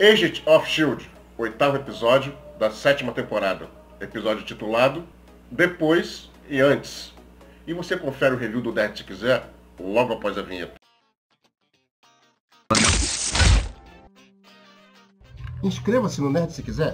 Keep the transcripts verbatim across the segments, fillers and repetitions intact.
Agent of Shield, oitavo episódio da sétima temporada. Episódio titulado Depois e Antes. E você confere o review do Nerd se quiser, logo após a vinheta. Inscreva-se no Nerd se quiser.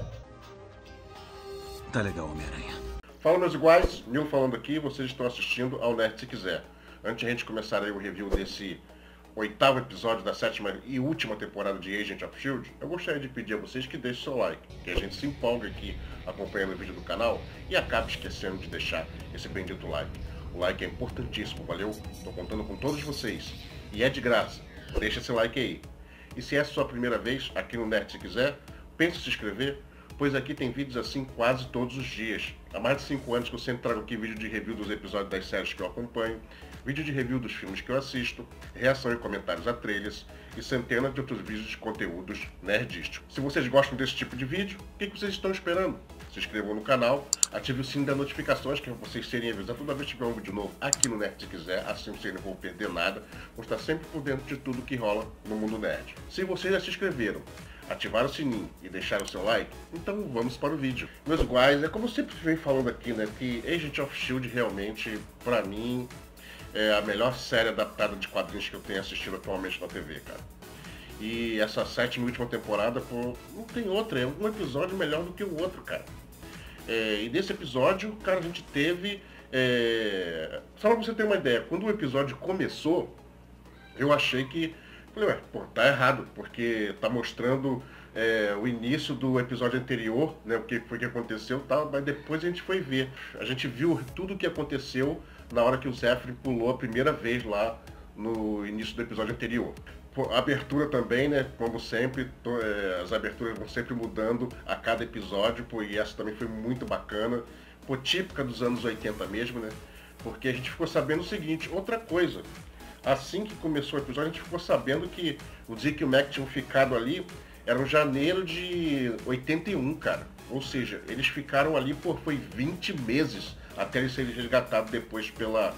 Tá legal, Homem-Aranha. Fala, meus iguais, Nil falando aqui, vocês estão assistindo ao Nerd se quiser. Antes de a gente começar aí o review desse oitavo episódio da sétima e última temporada de Agent of Shield, eu gostaria de pedir a vocês que deixem seu like, que a gente se empolga aqui acompanhando o vídeo do canal e acabe esquecendo de deixar esse bendito like. O like é importantíssimo, valeu? Tô contando com todos vocês. E é de graça, deixa esse like aí. E se é a sua primeira vez aqui no Nerd se quiser, pense em se inscrever, pois aqui tem vídeos assim quase todos os dias. Há mais de cinco anos que eu sempre trago aqui vídeo de review dos episódios das séries que eu acompanho, vídeo de review dos filmes que eu assisto, reação e comentários a trailers e centenas de outros vídeos de conteúdos nerdísticos. Se vocês gostam desse tipo de vídeo, o que vocês estão esperando? Se inscrevam no canal, ative o sininho das notificações para vocês serem avisados toda vez que tiver um vídeo novo aqui no Nerd se quiser, assim vocês não vão perder nada, vão estar sempre por dentro de tudo que rola no mundo nerd. Se vocês já se inscreveram, ativaram o sininho e deixaram o seu like, então vamos para o vídeo. Meus iguais, é como eu sempre venho falando aqui, né, que Agent of Shield realmente, pra mim, é a melhor série adaptada de quadrinhos que eu tenho assistido atualmente na T V, cara. E essa sétima e última temporada, pô, não tem outra, é um episódio melhor do que o outro, cara. É, e nesse episódio, cara, a gente teve... É... Só pra você ter uma ideia, quando o episódio começou, eu achei que... Falei, ué, pô, tá errado, porque tá mostrando é, o início do episódio anterior, né, o que foi que aconteceu e tal, mas depois a gente foi ver. A gente viu tudo o que aconteceu na hora que o Zephyr pulou a primeira vez lá no início do episódio anterior. Pô, a abertura também, né, como sempre, tô, é, as aberturas vão sempre mudando a cada episódio, pô, e essa também foi muito bacana, pô, típica dos anos oitenta mesmo, né, porque a gente ficou sabendo o seguinte, outra coisa. Assim que começou o episódio, a gente ficou sabendo que o Zeke e o Mac tinham ficado ali, era em janeiro de oitenta e um, cara. Ou seja, eles ficaram ali por foi vinte meses até eles serem resgatados depois pela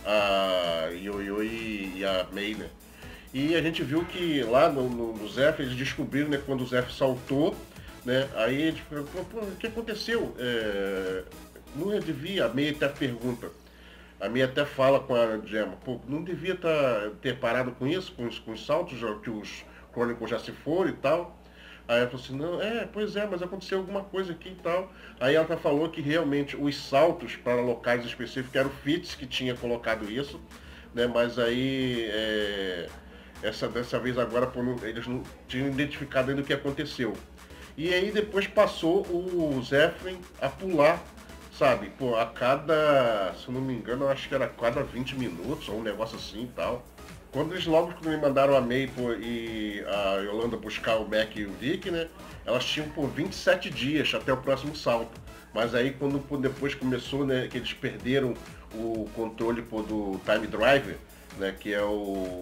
a Yo-Yo e, e a May, né? E a gente viu que lá no, no, no Zephyr, eles descobriram, né, quando o Zephyr saltou, né? Aí eles falaram, pô, o que aconteceu? É, não devia, a May até pergunta. A minha até fala com a Gemma, pô, não devia tá, ter parado com isso, com os, com os saltos, já, que os Chronicles já se foram e tal. Aí ela falou assim, não, é, pois é, mas aconteceu alguma coisa aqui e tal. Aí ela falou que realmente os saltos para locais específicos eram o Fitz que tinha colocado isso, né? Mas aí, é, essa, dessa vez agora, pô, não, eles não tinham identificado ainda o que aconteceu. E aí depois passou o Zephyr a pular, sabe, pô, a cada, se eu não me engano, eu acho que era a cada vinte minutos, ou um negócio assim e tal. Quando eles logo quando me mandaram a May pô, e a Yolanda buscar o Mac e o Vic, né, elas tinham por vinte e sete dias até o próximo salto. Mas aí quando pô, depois começou, né, que eles perderam o controle pô, do Time Driver, né, que é o...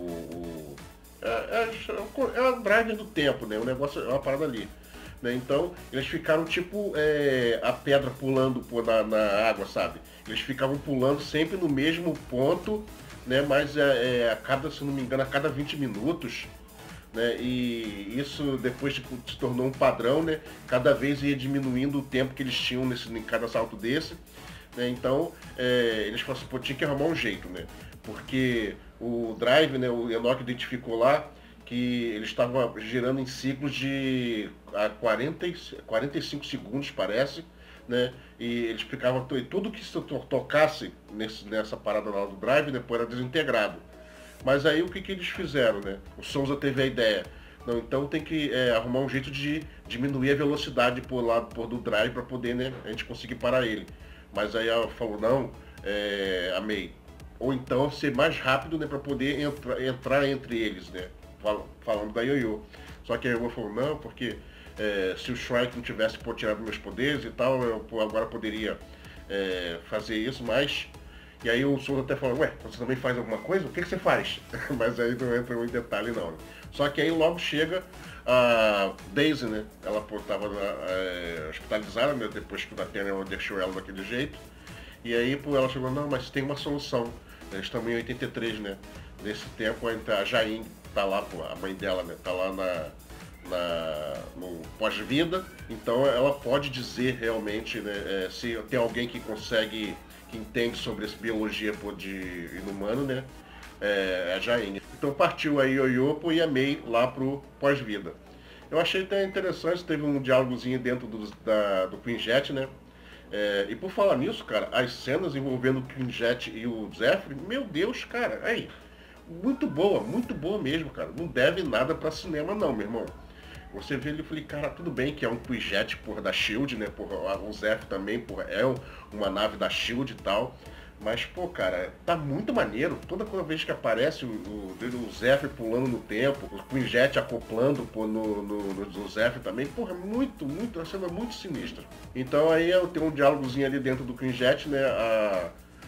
o é, é, é o driver do tempo, né, o negócio é uma parada ali. Então, eles ficaram tipo é, a pedra pulando pô, na, na água, sabe? Eles ficavam pulando sempre no mesmo ponto, né? Mas é, é, a cada, se não me engano, a cada vinte minutos, né? E isso depois tipo, se tornou um padrão, né? Cada vez ia diminuindo o tempo que eles tinham nesse, em cada salto desse, né? Então, é, eles falaram assim, pô, tinha que arrumar um jeito, né? Porque o Drive, né? O Enoch identificou lá que ele estava girando em ciclos de quarenta, quarenta e cinco segundos, parece, né? E ele explicava que tudo que se tocasse nesse, nessa parada lá do Drive, depois era desintegrado. Mas aí o que, que eles fizeram, né? O Souza teve a ideia. Não, então tem que é, arrumar um jeito de diminuir a velocidade por lá por do Drive para poder, né, a gente conseguir parar ele. Mas aí ela falou, não, é, a May, ou então ser mais rápido, né, para poder entra, entrar entre eles, né? Falando da Yo-Yo. Só que a Yo-Yo falou, não, porque é, se o Shrike não tivesse pô, tirado meus poderes e tal, eu pô, agora poderia é, fazer isso, mas... E aí o Souza até falou, ué, você também faz alguma coisa? O que, que você faz? Mas aí não entra em detalhe não. Só que aí logo chega a Daisy, né? Ela pô, tava é, hospitalizada, né? Depois que o Nathaniel deixou ela daquele jeito. E aí pô, ela chegou, não, mas tem uma solução. Eles estão em oitenta e três, né? Nesse tempo a Jain tá lá, pô, a mãe dela, né? Tá lá na, na, no pós-vida, então ela pode dizer realmente, né, é, se tem alguém que consegue, que entende sobre essa biologia pô, de inumano, né, é a Jaine. Então partiu a Ioiô e a May lá pro pós-vida. Eu achei até interessante, teve um diálogozinho dentro do, da, do Quinjet, né? É, e por falar nisso, cara, as cenas envolvendo o Quinjet e o Zephyr, meu Deus, cara, aí, muito boa, muito boa mesmo, cara. Não deve nada pra cinema não, meu irmão. Você vê ele e falei, cara, tudo bem que é um Quinjet, porra, da Shield, né? Porra, o Zephyr também, porra, é uma nave da Shield e tal. Mas, pô, cara, tá muito maneiro. Toda vez que aparece o, o, o Zephyr pulando no tempo, o Quinjet acoplando pô, no, no, no Zephyr também, porra, é muito, muito, a cena é muito sinistra. Então aí eu tenho um diálogozinho ali dentro do Quinjet, né? A,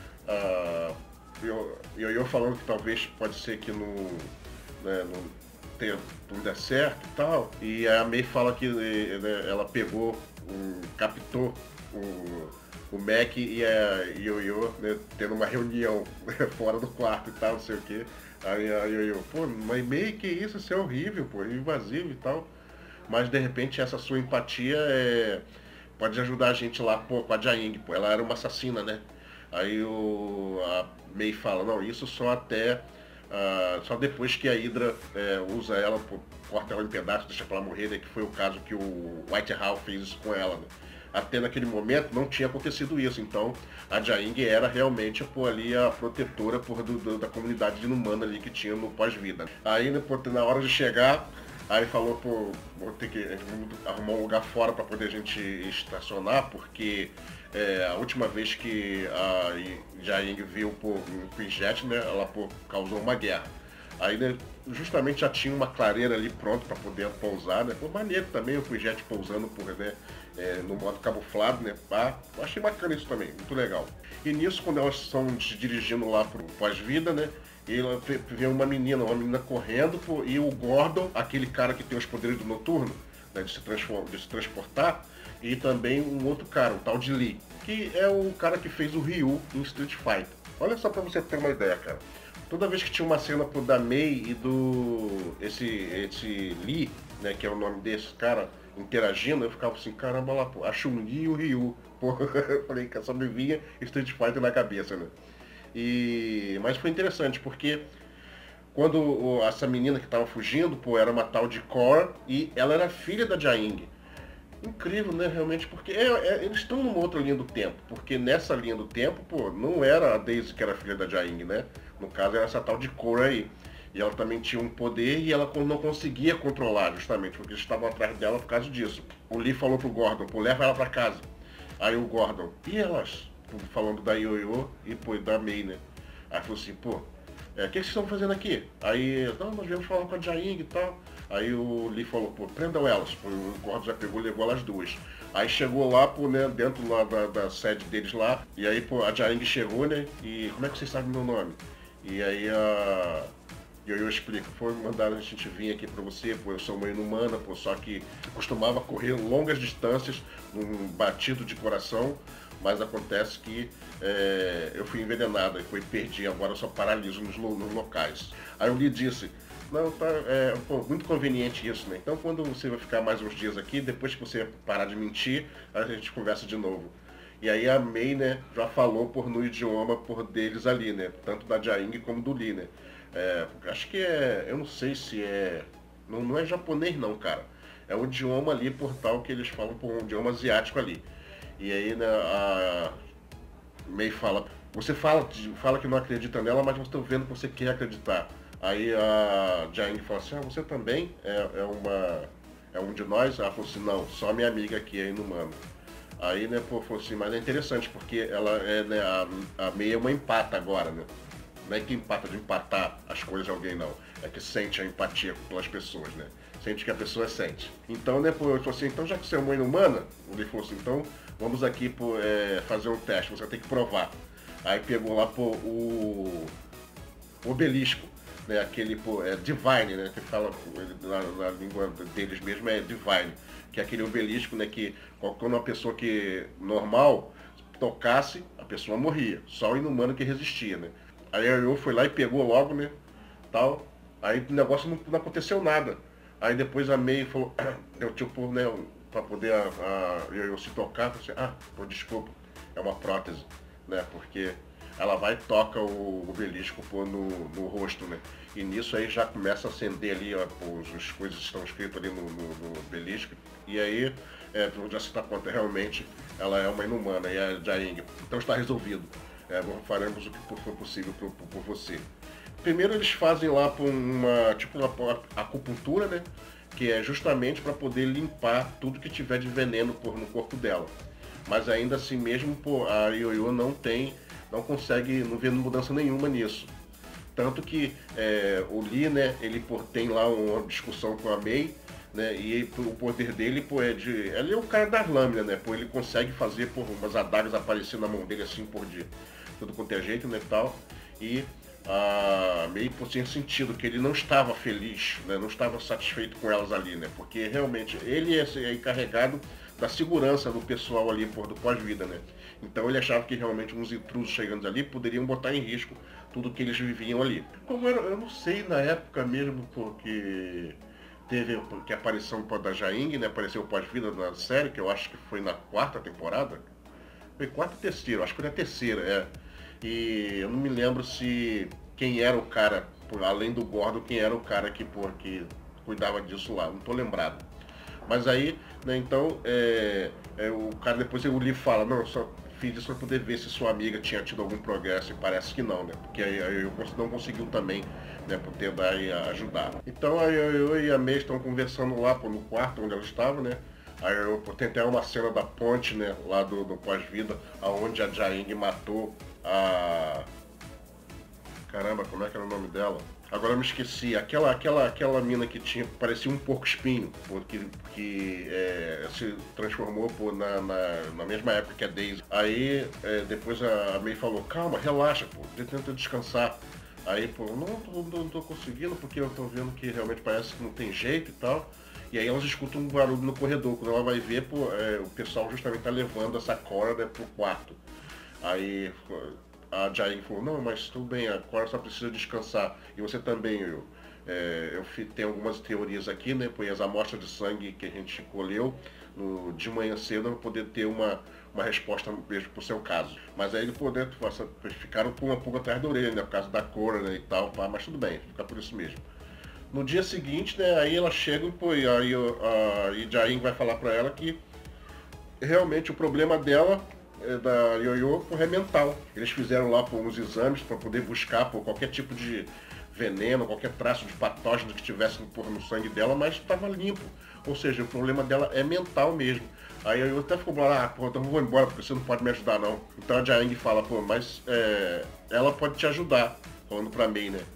a, eu, eu, eu falando que talvez pode ser que não, né, não tenha tudo der certo e tal. E a May fala que né, ela pegou, um, captou o o Mac e a Ioiô, né, tendo uma reunião fora do quarto e tal, não sei o que. Aí a Ioiô, pô, mas meio que isso, isso é horrível, pô, invasivo e tal. Mas de repente essa sua empatia é, pode ajudar a gente lá, pô, com a Jaing, pô, ela era uma assassina, né? Aí o, a May fala, não, isso só até, uh, só depois que a Hydra é, usa ela, pô, corta ela em pedaços, deixa pra ela morrer, né, que foi o caso que o Whitehall fez isso com ela, né? Até naquele momento não tinha acontecido isso, então a Jaing era realmente pô, ali a protetora pô, do, do, da comunidade inumana ali que tinha no pós-vida. Aí né, pô, na hora de chegar, aí falou, pô, vou ter que arrumar um lugar fora para poder a gente estacionar, porque é, a última vez que a Jaing viu pô, um Quinjet, né, ela pô, causou uma guerra. Aí né, justamente já tinha uma clareira ali pronta para poder pousar, né? Foi maneiro também o Quinjet pousando por, né, é, no modo camuflado, né? Ah, achei bacana isso também, muito legal. E nisso, quando elas estão se dirigindo lá pro pós-vida, né? E ela vê uma menina, uma menina correndo, pô, e o Gordon, aquele cara que tem os poderes do noturno, né, de, se de se transportar, e também um outro cara, o tal de Lee, que é o cara que fez o Ryu em Street Fighter. Olha só pra você ter uma ideia, cara. Toda vez que tinha uma cena pro da May e do esse, esse Lee, né, que é o nome desse cara, interagindo, eu ficava assim, caramba, lá, pô, a Chun-Li e o Ryu. Pô, eu falei, que só me vinha Street Fighter na cabeça, né? E... Mas foi interessante, porque quando o, essa menina que tava fugindo, pô, era uma tal de Cora e ela era filha da Jaing. Incrível, né, realmente, porque é, é, eles estão numa outra linha do tempo, porque nessa linha do tempo, pô, não era a Daisy que era filha da Jaing, né? No caso era essa tal de Cora aí. E ela também tinha um poder e ela não conseguia controlar, justamente, porque eles estavam atrás dela por causa disso. O Lee falou pro Gordon, pô, leva ela pra casa. Aí o Gordon, e elas? Falando da Ioiô e pô, da May, né? Aí falou assim, pô, é, o que vocês estão fazendo aqui? Aí, não, nós viemos falar com a Jaing e tal. Aí o Lee falou, pô, prendam elas. Pô, o Gordon já pegou e levou elas duas. Aí chegou lá, pô, né, dentro lá da, da sede deles lá. E aí, pô, a Jaing chegou, né? E como é que vocês sabem meu nome? E aí a... E eu, eu explico, foi mandado a gente vir aqui pra você, pô, eu sou uma inumana, pô, só que costumava correr longas distâncias num batido de coração, mas acontece que é, eu fui envenenado e foi perdi, agora eu só paraliso nos, nos locais. Aí o Lee disse, não, tá, é pô, muito conveniente isso, né? Então quando você vai ficar mais uns dias aqui, depois que você parar de mentir, a gente conversa de novo. E aí a May, né, já falou por no idioma por deles ali, né? Tanto da Jaing como do Lee, né? É, acho que é, eu não sei se é, não, não é japonês não, cara. É um idioma ali por tal que eles falam por um idioma asiático ali. E aí, né, a May fala, você fala, fala que não acredita nela, mas eu estou vendo que você quer acreditar. Aí a Jaing fala assim, ah, você também é, é, uma, é um de nós? Ela falou assim, não, só minha amiga aqui é inumana. Aí, né, pô, falou assim, mas é interessante porque ela é, né, a, a May é uma empata agora, né? Não é que empata de empatar as coisas de alguém, não. É que sente a empatia pelas pessoas, né? Sente que a pessoa sente. Então, né, pô, eu falei assim, então já que você é uma inumana, ele falou assim, então vamos aqui pô, é, fazer um teste, você vai ter que provar. Aí pegou lá, pô, o, o obelisco, né? Aquele, pô, é Divine, né? Que fala na, na língua deles mesmo é Divine. Que é aquele obelisco, né? Que quando uma pessoa que normal tocasse, a pessoa morria. Só o inumano que resistia, né? Aí eu fui lá e pegou logo, né, tal. Aí o negócio não, não aconteceu nada. Aí depois a May falou, eu tipo, né, pra poder a, a, eu, eu se tocar, eu falei assim, ah, pô, desculpa, é uma prótese, né, porque ela vai e toca o obelisco pô, no, no rosto, né, e nisso aí já começa a acender ali, ó, pô, as coisas que estão escritas ali no, no, no obelisco, e aí, é, já se dá conta, realmente, ela é uma inumana, e a Jaing, então está resolvido, é, faremos o que for possível por, por, por você. Primeiro eles fazem lá por uma, tipo uma acupuntura, né? Que é justamente para poder limpar tudo que tiver de veneno por, no corpo dela. Mas ainda assim mesmo, pô, a Ioiô não tem, não consegue, não vê mudança nenhuma nisso. Tanto que é, o Lee, né, ele pô, tem lá uma discussão com a May, né, e o poder dele, pô, é de... Ele é o cara das lâminas, né, pô, ele consegue fazer, pô, umas adagas aparecer na mão dele assim, por de tudo quanto é jeito, né, tal. E a May, pô, tinha sentido que ele não estava feliz, né, não estava satisfeito com elas ali, né, porque realmente ele é encarregado da segurança do pessoal ali, pô, do pós-vida, né. Então ele achava que realmente uns intrusos chegando ali poderiam botar em risco tudo que eles viviam ali. Como era, eu não sei na época mesmo, porque teve que a aparição da Jaing, né, apareceu o pós-vida na série, que eu acho que foi na quarta temporada. Foi quarta ou terceira, acho que foi na terceira, é. E eu não me lembro se quem era o cara, por, além do Gordon, quem era o cara que, por, que cuidava disso lá, não tô lembrado. Mas aí, né, então, é, é, o cara depois o Lee fala, não, eu só fiz isso para poder ver se sua amiga tinha tido algum progresso, e parece que não, né? Porque aí, aí eu não conseguiu também, né, por tentar ajudar. Então aí eu e a May estão conversando lá pô, no quarto onde ela estava, né? Aí eu tentei uma cena da ponte, né, lá do, do pós-vida, aonde a Jaing matou a... Caramba, como é que era o nome dela? Agora eu me esqueci, aquela, aquela, aquela mina que tinha, parecia um porco-espinho, porque que é, se transformou pô, na, na, na mesma época que a Daisy. Aí é, depois a May falou, calma, relaxa, pô, tenta descansar. Aí, pô, não, não, não tô conseguindo porque eu tô vendo que realmente parece que não tem jeito e tal. E aí elas escutam um barulho no corredor, quando ela vai ver, pô, é, o pessoal justamente tá levando essa Cora, né, pro quarto. Aí a Jaing falou, não, mas tudo bem, a Cora só precisa descansar. E você também, eu. É, eu tenho algumas teorias aqui, né? Pois as amostras de sangue que a gente colheu no, de manhã cedo para poder ter uma, uma resposta mesmo pro seu caso. Mas aí por dentro ficaram com uma pulga atrás da orelha, né? Por causa da Cora, né, e tal, pá, mas tudo bem, fica por isso mesmo. No dia seguinte, né, aí ela chega pô, e aí a, a Jaing vai falar para ela que realmente o problema dela da Ioiô é mental. Eles fizeram lá por uns exames para poder buscar por qualquer tipo de veneno, qualquer traço de patógeno que tivesse no, no sangue dela, mas estava limpo. Ou seja, o problema dela é mental mesmo. Aí eu até ficou lá, ah, pô, então eu vou embora porque você não pode me ajudar não. Então a Jaing fala, pô, mas é, ela pode te ajudar, falando pra mim, né?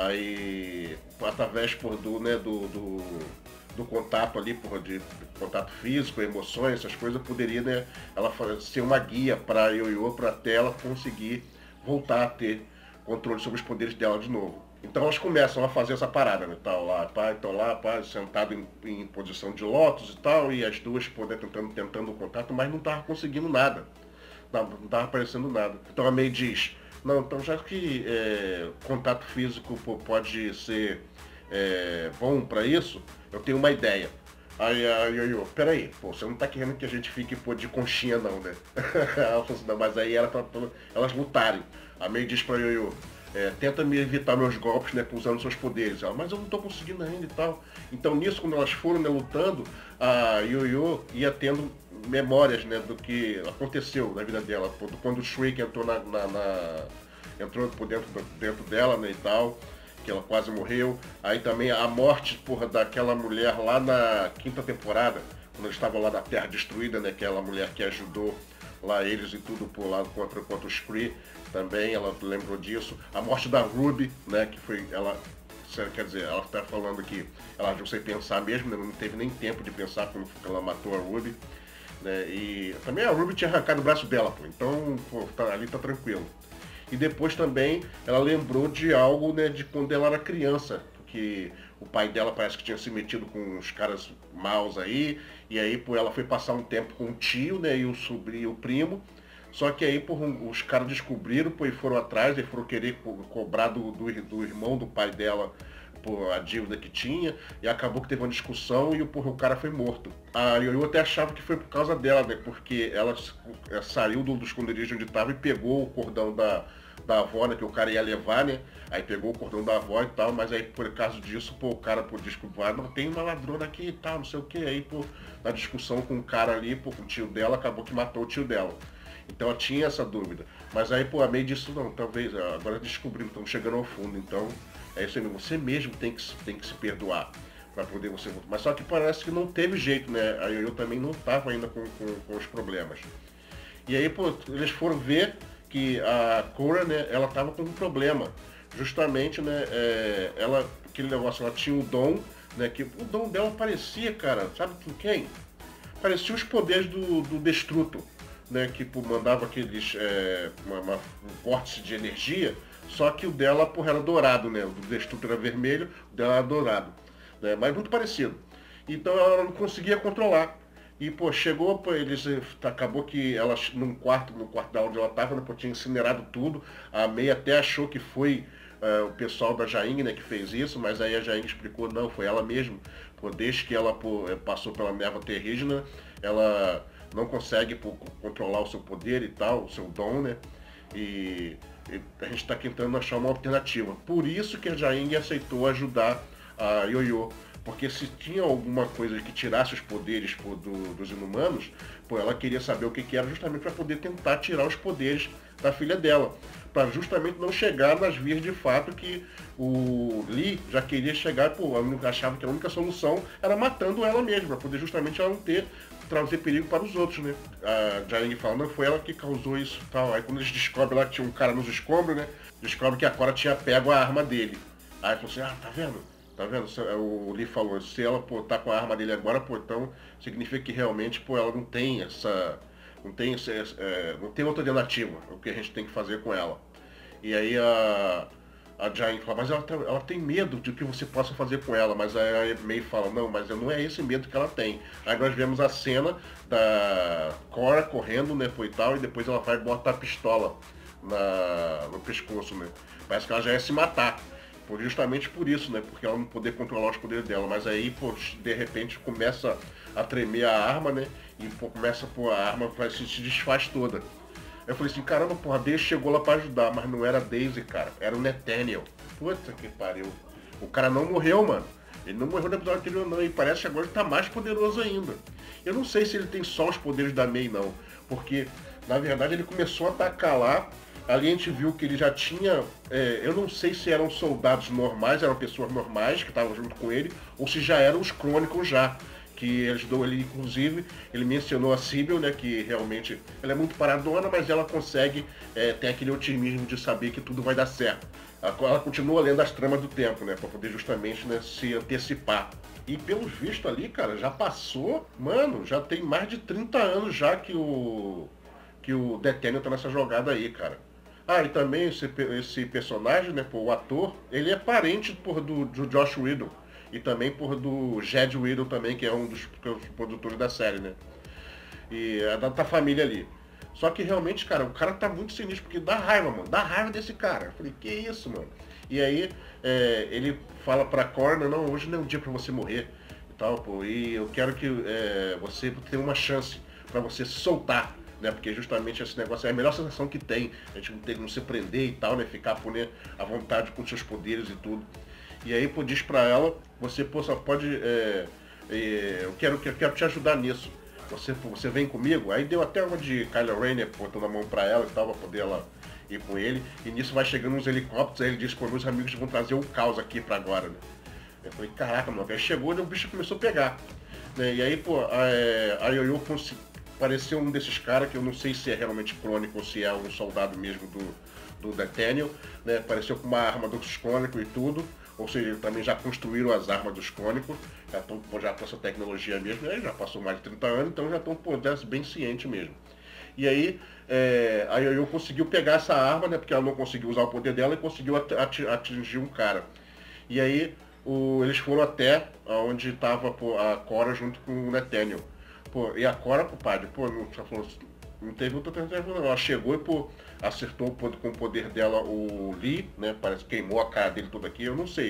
Aí, através por, do, né, do, do do contato ali, porra, de contato físico, emoções, essas coisas, poderia, né, ela ser uma guia para a Ioiô, para até ela conseguir voltar a ter controle sobre os poderes dela de novo. Então elas começam a fazer essa parada, né, tal, lá, pá, então lá, pá, sentado em, em posição de lótus e tal, e as duas, pô, né, tentando, tentando o contato, mas não tava conseguindo nada, não, não tava aparecendo nada. Então a May diz, não, então já que é, contato físico pô, pode ser é, bom para isso, eu tenho uma ideia. Aí a Ioiô, peraí, pô, você não tá querendo que a gente fique pô, de conchinha não, né? Ela falou assim, não, mas aí era pra, pra elas lutarem. A May diz pra Ioiô, é, tenta me evitar meus golpes, né, usando seus poderes. Ela, mas eu não tô conseguindo ainda e tal. Então nisso, quando elas foram né, lutando, a Ioiô ia tendo memórias, né, do que aconteceu na vida dela. Quando o Shriek entrou na, na, na entrou por dentro, dentro dela, né, e tal. Que ela quase morreu. Aí também a morte, porra, daquela mulher lá na quinta temporada, quando eles estavam lá na Terra Destruída, né? Aquela mulher que ajudou lá eles e tudo por lá contra, contra os Kree, também ela lembrou disso. A morte da Ruby, né? Que foi, ela, quer dizer, ela tá falando que ela agiu sem pensar mesmo, né, não teve nem tempo de pensar quando ela matou a Ruby. Né, e também a Ruby tinha arrancado o braço dela, pô, então pô, tá, ali tá tranquilo. E depois também ela lembrou de algo, né, de quando ela era criança, que o pai dela parece que tinha se metido com uns caras maus aí, e aí pô, ela foi passar um tempo com o tio, né, e o sobrinho, o primo, só que aí pô, os caras descobriram pô, e foram atrás, e foram querer co cobrar do, do, do irmão do pai dela por a dívida que tinha, e acabou que teve uma discussão e porra, o cara foi morto. A Yo-Yo até achava que foi por causa dela, né? Porque ela é, saiu do, do esconderijo onde estava e pegou o cordão da, da avó, né? Que o cara ia levar, né? Aí pegou o cordão da avó e tal, mas aí por causa disso, pô, o cara pô, desculpar, não, tem uma ladrona aqui e tal, não sei o que. Aí, pô, na discussão com o cara ali, pô, com o tio dela, acabou que matou o tio dela. Então ela tinha essa dúvida. Mas aí, pô, a May disse, não, talvez, agora descobrimos, estamos chegando ao fundo, então é isso aí, você mesmo tem que, tem que se perdoar para poder você voltar. Mas só que parece que não teve jeito, né? A Yo-Yo também não estava ainda com, com, com os problemas. E aí, pô, eles foram ver que a Cora, né, ela tava com um problema. Justamente, né, é, ela, aquele negócio, ela tinha o dom, né, que o dom dela parecia, cara, sabe com quem? Parecia os poderes do, do Destruto, né, que pô, mandava aqueles, é, uma, uma, um vórtice de energia, só que o dela, porra, era dourado, né, o do Destruto era vermelho, o dela era dourado, né, mas muito parecido. Então ela não conseguia controlar. E, pô, chegou, pô, eles, acabou que ela, num quarto, no quarto da onde ela tava, né, pô, tinha incinerado tudo. A May até achou que foi uh, o pessoal da Jaing, né, que fez isso, mas aí a Jaing explicou, não, foi ela mesma. Pô, desde que ela, pô, passou pela névoa terrígena, ela não consegue, pô, controlar o seu poder e tal, o seu dom, né, e, e a gente tá tentando achar uma alternativa. Por isso que a Jaing aceitou ajudar a Yo-Yo. Porque se tinha alguma coisa que tirasse os poderes pô, do, dos inumanos, pô, ela queria saber o que, que era justamente para poder tentar tirar os poderes da filha dela. Para justamente não chegar nas vias de fato que o Lee já queria chegar, pô, a única, achava que a única solução era matando ela mesma, para poder justamente ela não ter, trazer perigo para os outros, né? A Jaing fala, não foi ela que causou isso tal. Aí quando eles descobrem lá que tinha um cara nos escombros, né? Descobrem que a Cora tinha pego a arma dele. Aí falou assim, ah, tá vendo? Tá vendo? O Lee falou, se ela pô, tá com a arma dele agora, pô, então significa que realmente pô, ela não tem essa. Não tem, essa, é, não tem outra alternativa, o que a gente tem que fazer com ela. E aí a, a Jaing fala, mas ela, tá, ela tem medo de que você possa fazer com ela, mas aí a May fala, não, mas não é esse medo que ela tem. Aí nós vemos a cena da Cora correndo, né, pô, e tal, e depois ela vai botar a pistola na, no pescoço, né? Parece que ela já ia se matar. Justamente por isso, né? Porque ela não poder controlar os poderes dela. Mas aí, pô, de repente começa a tremer a arma, né? E pô, começa, pô, a arma se, se desfaz toda. Eu falei assim, caramba, porra, a Daisy chegou lá pra ajudar, mas não era a Daisy, cara. Era o Nathaniel. Puta que pariu. O cara não morreu, mano. Ele não morreu no episódio anterior, não. E parece que agora ele tá mais poderoso ainda. Eu não sei se ele tem só os poderes da May, não. Porque, na verdade, ele começou a atacar lá. Ali a gente viu que ele já tinha, é, eu não sei se eram soldados normais, eram pessoas normais que estavam junto com ele, ou se já eram os Crônicos já, que ajudou ele, inclusive, ele mencionou a Sybil, né, que realmente, ela é muito paradona, mas ela consegue é, ter aquele otimismo de saber que tudo vai dar certo. Ela, ela continua lendo as tramas do tempo, né, para poder justamente, né, se antecipar. E pelos vistos ali, cara, já passou, mano, já tem mais de trinta anos já que o, que o Nathaniel tá nessa jogada aí, cara. Ah, e também esse, esse personagem, né, pô, o ator, ele é parente por, do, do Josh Whedon. E também por do Jed Whedon também, que é um dos, que é um dos produtores da série, né. E é da, da família ali. Só que realmente, cara, o cara tá muito sinistro, porque dá raiva, mano. Dá raiva desse cara. Eu falei, que isso, mano? E aí, é, ele fala pra Cora, não, hoje não é um dia pra você morrer. E tal, pô. E eu quero que é, você tenha uma chance pra você se soltar. Né, porque justamente esse negócio é a melhor sensação que tem, a gente não tem não se prender e tal, né, ficar por né, à vontade com seus poderes e tudo. E aí pô, diz pra ela, você pô, só pode, é, é, eu, quero, eu quero te ajudar nisso, você, pô, você vem comigo? Aí deu até uma de Kylo Ren, né, botando a mão pra ela e tal, pra poder ela ir com ele, e nisso vai chegando uns helicópteros, aí ele diz, pô, meus amigos vão trazer o caos aqui pra agora, né. Eu falei, caraca, mano, aí chegou e o bicho começou a pegar, né, e aí pô, a, a Yo-Yo conseguiu, pareceu um desses caras, que eu não sei se é realmente crônico ou se é um soldado mesmo do, do Nathaniel, né? Pareceu com uma arma dos crônicos e tudo, ou seja, também já construíram as armas dos crônicos, já estão já com essa tecnologia mesmo, né? Já passou mais de trinta anos, então já estão bem cientes mesmo. E aí, é, a Yo-Yo conseguiu pegar essa arma, né? Porque ela não conseguiu usar o poder dela e conseguiu atingir um cara. E aí, o, eles foram até onde estava a Cora junto com o Nathaniel. Pô, e a Cora, compadre, pô, não, não teve outra alternativa não. Ela chegou e, pô, acertou com o poder dela o Lee, né? Parece que queimou a cara dele toda aqui, eu não sei.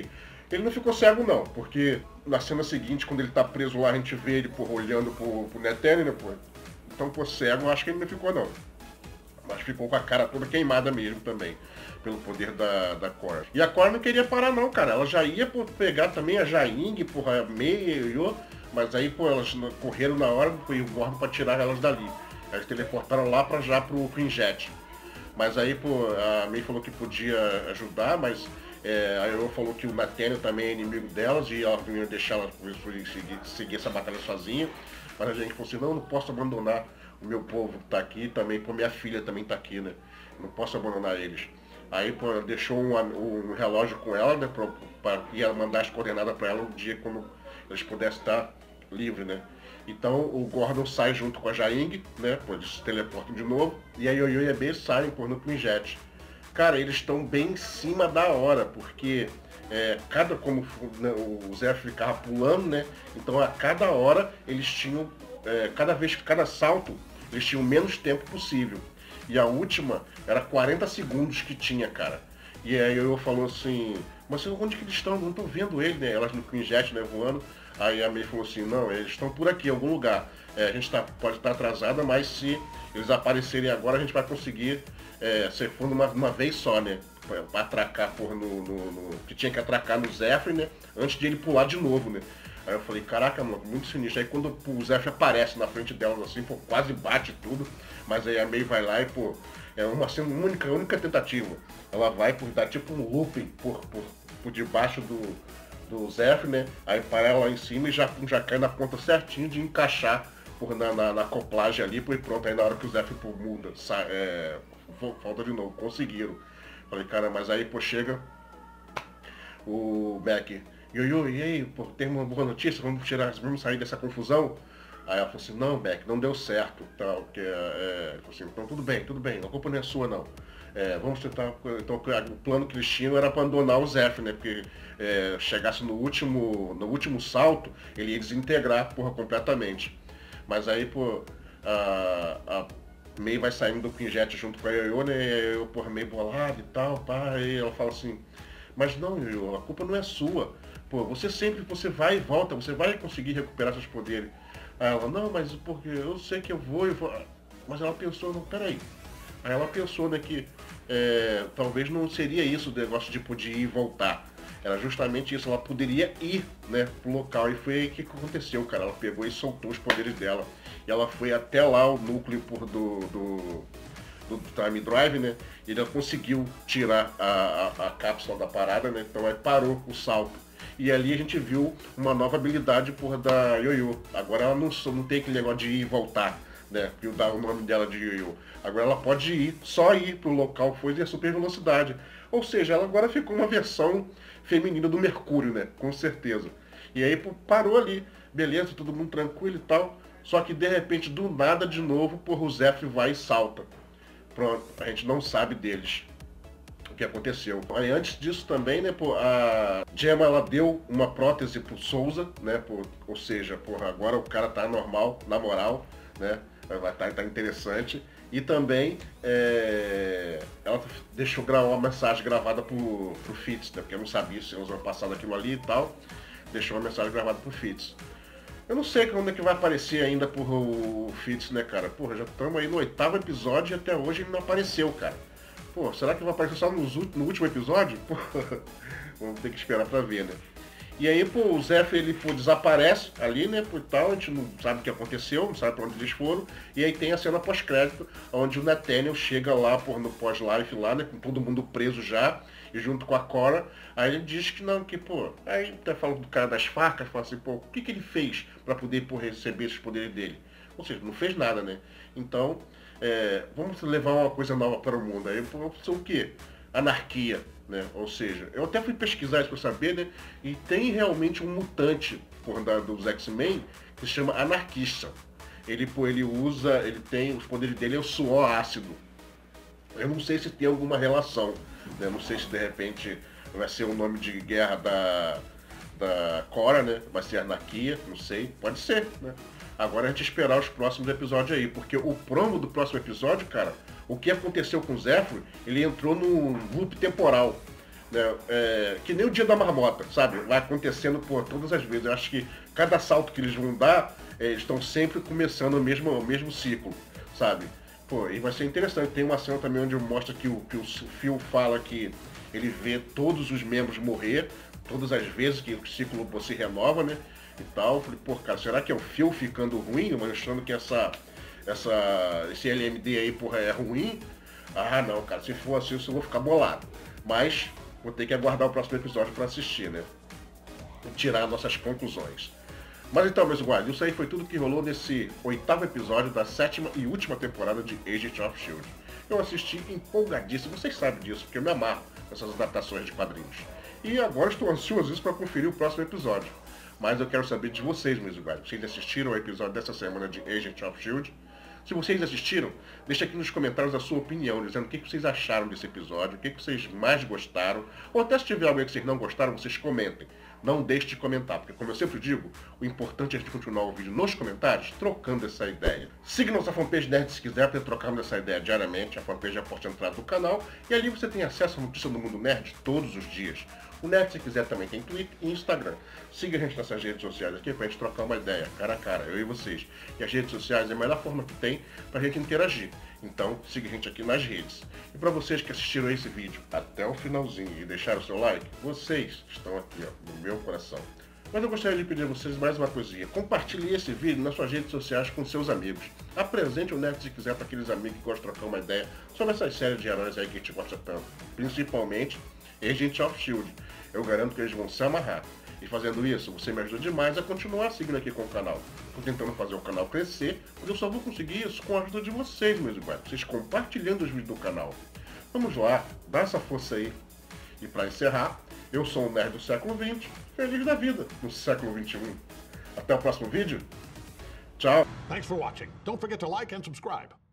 Ele não ficou cego não, porque na cena seguinte, quando ele tá preso lá, a gente vê ele, porra, olhando pro, pro Nathaniel, né, pô. Então, pô, cego, eu acho que ele não ficou não. Mas ficou com a cara toda queimada mesmo também, pelo poder da, da Cora. E a Cora não queria parar não, cara. Ela já ia pô, pegar também a Jaing, porra, a May e Yo, mas aí, pô, elas correram na hora e o Gordon pra tirar elas dali. Elas teleportaram lá pra já pro Quinjet. Mas aí, pô, a May falou que podia ajudar, mas é, a Yo falou que o Nathaniel também é inimigo delas e ela ia deixar elas seguir, seguir essa batalha sozinha. Mas a gente falou assim, não, não posso abandonar o meu povo que tá aqui, também, pô, minha filha também tá aqui, né? Não posso abandonar eles. Aí, pô, ela deixou um, um relógio com ela, né, pra, pra ia mandar as coordenadas pra ela um dia quando eles pudessem estar livres, né? Então o Gordon sai junto com a Jaing, né, pô, eles se teleportam de novo, e a Yo-Yo e a B saem, pô, no Quinjet. Cara, eles estão bem em cima da hora, porque é, cada, como né, o Zé ficava pulando, né, então a cada hora eles tinham, é, cada vez, cada salto, eles tinham menos tempo possível. E a última era quarenta segundos que tinha, cara. E aí eu falou assim, mas onde que eles estão? Não tô vendo ele, né? Elas no Quinjet, né, voando. Aí a May falou assim, não, eles estão por aqui, em algum lugar. É, a gente tá, pode estar atrasada, mas se eles aparecerem agora, a gente vai conseguir é, ser fundo uma, uma vez só, né? Pra, pra atracar, porra, no, no, no... que tinha que atracar no Zephyr, né? Antes de ele pular de novo, né? Aí eu falei, caraca, mano, muito sinistro. Aí quando o Zephyr aparece na frente delas assim, pô, quase bate tudo. Mas aí a May vai lá e, pô, é uma cena única, única tentativa. Ela vai por dar tipo um looping por, por, por debaixo do, do Zephyr, né? Aí para ela lá em cima e já, já cai na ponta certinho de encaixar por, na, na, na acoplagem ali, pô, e pronto. Aí na hora que o Zephyr pô, muda, sai, é, falta de novo, conseguiram. Falei, cara, mas aí, pô, chega o Mac. Yo-Yo, e aí, pô, tem uma boa notícia, vamos tirar, vamos sair dessa confusão? Aí ela falou assim, não, Beck, não deu certo, tal, que é, assim, então tudo bem, tudo bem, a culpa não é sua não. É, vamos tentar, então o plano que eles tinham era abandonar o Zephyr, né, porque é, chegasse no último, no último salto, ele ia desintegrar, porra, completamente. Mas aí, pô, a, a May vai saindo do Quinjet junto com a Yo-Yo, né, e a Yo-Yo, porra, meio bolada e tal, pá, e ela fala assim, mas não, Yo-Yo, a culpa não é sua. Pô, você sempre, você vai e volta, você vai conseguir recuperar seus poderes. Aí ela, não, mas porque eu sei que eu vou, eu vou. Mas ela pensou, não, peraí. Aí ela pensou, né, que é, talvez não seria isso o negócio de poder ir e voltar. Era justamente isso, ela poderia ir, né, pro local. E foi aí que aconteceu, cara. Ela pegou e soltou os poderes dela. E ela foi até lá, o núcleo por do, do, do Time Drive, né? E ela conseguiu tirar a, a, a cápsula da parada, né? Então aí parou o salto. E ali a gente viu uma nova habilidade por da Yo-Yo. Agora ela não, não tem aquele negócio de ir e voltar, né? Que dá o nome dela de Yo-Yo. Agora ela pode ir, só ir pro local foi de super velocidade. Ou seja, ela agora ficou uma versão feminina do Mercúrio, né? Com certeza. E aí pô, parou ali, beleza, todo mundo tranquilo e tal. Só que de repente, do nada, de novo, porra, o Zephyr vai e salta. Pronto, a gente não sabe deles. Que aconteceu. Aí antes disso também, né, pô, a Gemma, ela deu uma prótese pro Souza, né, pô, ou seja, porra, agora o cara tá normal, na moral, né, vai tá, tá interessante. E também é, ela deixou gravar uma mensagem gravada pro, pro Fitz, né, porque eu não sabia se eles iam passar daquilo ali e tal, deixou uma mensagem gravada pro Fitz. Eu não sei quando é que vai aparecer ainda por o Fitz, né, cara, porra, já estamos aí no oitavo episódio e até hoje ele não apareceu, cara. Pô, será que vai aparecer só nos, no último episódio? Pô, vamos ter que esperar pra ver, né? E aí, pô, o Zephyr, ele pô, desaparece ali, né, por tal, a gente não sabe o que aconteceu, não sabe pra onde eles foram. E aí tem a cena pós-crédito, onde o Nathaniel chega lá, pô, no pós-life lá, né, com todo mundo preso já, e junto com a Cora. Aí ele diz que não, que, pô, aí até fala do cara das facas, fala assim, pô, o que que ele fez pra poder, pô, receber esses poderes dele? Ou seja, não fez nada, né? Então... É, vamos levar uma coisa nova para o mundo. Aí vamos ser o quê? Anarquia, né? Ou seja, eu até fui pesquisar isso para saber, né? E tem realmente um mutante por da, dos X-Men que se chama Anarquista. Ele, pô, ele usa, ele tem, os poderes dele é o suor ácido. Eu não sei se tem alguma relação, né? Não sei se de repente vai ser o nome de guerra da, da Cora, né? Vai ser Anarquia, não sei. Pode ser, né? Agora a gente esperar os próximos episódios aí, porque o promo do próximo episódio, cara, o que aconteceu com o Zephyr, ele entrou num loop temporal. né? É, que nem o Dia da Marmota, sabe? Vai acontecendo por todas as vezes. Eu acho que cada salto que eles vão dar, é, eles estão sempre começando o mesmo, o mesmo ciclo, sabe? Pô, e vai ser interessante. Tem uma cena também onde mostra que o, que o Phil fala que ele vê todos os membros morrer, todas as vezes que o ciclo se renova, né? E tal. Eu falei, pô, cara, será que é o Phil ficando ruim, mostrando que essa, essa, esse L M D aí, porra, é ruim? Ah, não, cara, se for assim, eu vou ficar bolado. Mas vou ter que aguardar o próximo episódio para assistir, né? E tirar nossas conclusões. Mas então, meus guardas, isso aí foi tudo que rolou nesse oitavo episódio da sétima e última temporada de Agents of Shield. Eu assisti empolgadíssimo, vocês sabem disso, porque eu me amarro nessas adaptações de quadrinhos. E agora estou ansioso para conferir o próximo episódio. Mas eu quero saber de vocês, meus guardas. Vocês assistiram ao episódio dessa semana de Agents of Shield? Se vocês assistiram, deixa aqui nos comentários a sua opinião, dizendo o que vocês acharam desse episódio, o que vocês mais gostaram, ou até se tiver algo que vocês não gostaram, vocês comentem. Não deixe de comentar, porque como eu sempre digo, o importante é a gente continuar o vídeo nos comentários, trocando essa ideia. Siga nossa fanpage Nerd se quiser, para trocarmos essa ideia diariamente. A fanpage é a porta de entrada do canal, e ali você tem acesso à notícia do mundo nerd todos os dias. O Nerd, se quiser, também tem Twitter e Instagram. Siga a gente nessas redes sociais aqui pra gente trocar uma ideia, cara a cara, eu e vocês. E as redes sociais é a melhor forma que tem pra gente interagir. Então, siga a gente aqui nas redes. E pra vocês que assistiram esse vídeo até o finalzinho e deixaram o seu like, vocês estão aqui, ó, no meu coração. Mas eu gostaria de pedir a vocês mais uma coisinha. Compartilhe esse vídeo nas suas redes sociais com seus amigos. Apresente o Nerd se quiser para aqueles amigos que gostam de trocar uma ideia sobre essas séries de heróis aí que a gente gosta tanto. Principalmente Agents of Shield. Eu garanto que eles vão se amarrar. E fazendo isso, você me ajuda demais a continuar seguindo aqui com o canal. Estou tentando fazer o canal crescer, mas eu só vou conseguir isso com a ajuda de vocês, meus iguais. Vocês compartilhando os vídeos do canal. Vamos lá, dá essa força aí. E para encerrar, eu sou um nerd do século vinte, feliz da vida no século vinte e um. Até o próximo vídeo. Tchau. Thanks for watching. Don't forget to like and subscribe.